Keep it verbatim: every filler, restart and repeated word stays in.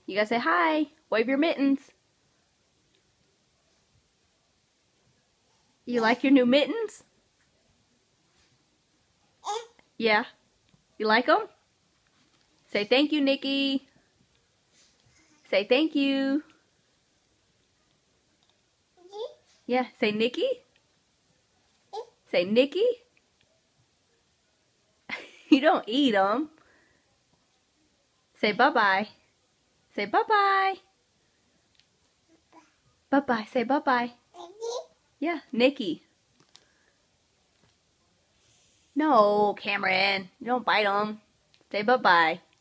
You gotta say hi. Wave your mittens. You like your new mittens? Yeah. You like them? Say thank you, Nikki. Say thank you. Yeah, say Nikki. Say Nikki. You don't eat them. Say bye-bye. Say bye-bye. Bye-bye. Say bye-bye. Yeah, Nikki. No, Cameron. You don't bite them. Say bye-bye.